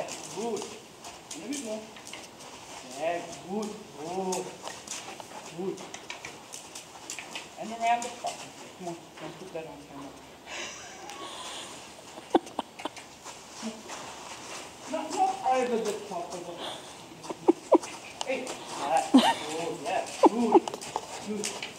good. A little bit more. Yeah, good. Oh, good. And around the top. Come on, don't put that on camera. Not over the top of it. Hey, that. Oh, yeah, good. Good.